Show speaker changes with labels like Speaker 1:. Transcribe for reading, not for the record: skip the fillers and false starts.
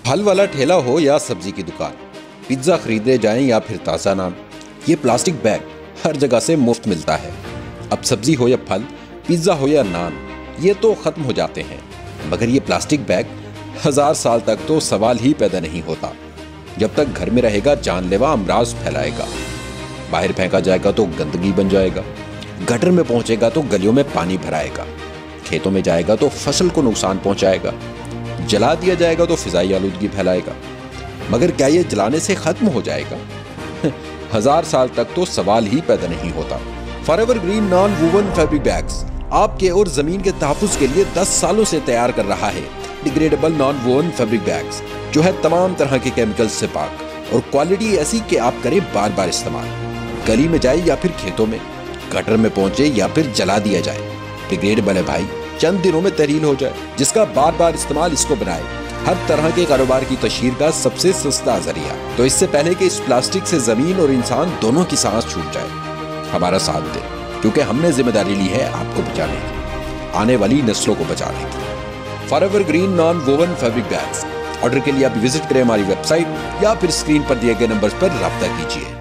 Speaker 1: फल वाला ठेला हो या सब्जी की दुकान, पिज्जा खरीदने जाएं या फिर ताज़ा नान, ये प्लास्टिक बैग हर जगह से मुफ्त मिलता है। अब सब्जी हो या फल, पिज्जा हो या नान, ये तो खत्म हो जाते हैं, मगर ये प्लास्टिक बैग 1000 साल तक तो सवाल ही पैदा नहीं होता। जब तक घर में रहेगा जानलेवा अमराज फैलाएगा, बाहर फेंका जाएगा तो गंदगी बन जाएगा, गटर में पहुंचेगा तो गलियों में पानी भराएगा, खेतों में जाएगा तो फसल को नुकसान पहुंचाएगा, जला दिया जाएगा तो फिजाई आलूदगी फैलाएगा। मगर क्या ये जलाने से खत्म हो जाएगा? 1000 साल तक तो सवाल ही पैदा नहीं होता। Forever green non woven fabric bags आपके और जमीन के तहफ्फुज़ के लिए 10 सालों से तैयार कर रहा है degradable non woven fabric bags, जो है तमाम तरह के केमिकल्स से पाक और क्वालिटी ऐसी कि आप करें बार बार इस्तेमाल। गली में जाए या फिर खेतों में, गटर में पहुंचे या फिर जला दिया जाए, डिग्रेडेबल है भाई, चंद दिनों में तहरील हो जाए। जिसका बार बार इस्तेमाल इसको बनाए हर तरह के कारोबार की तशहीर का सबसे सस्ता जरिया। तो इससे पहले कि इस प्लास्टिक से जमीन और इंसान दोनों की सांस छूट जाए, हमारा साथ दें, क्योंकि हमने जिम्मेदारी ली है आपको बचाने की, आने वाली नस्लों को बचाने की। Forever green non woven fabric bags order के लिए आप विजिट करें हमारी वेबसाइट या फिर स्क्रीन पर दिए गए नंबर पर राब्ता कीजिए।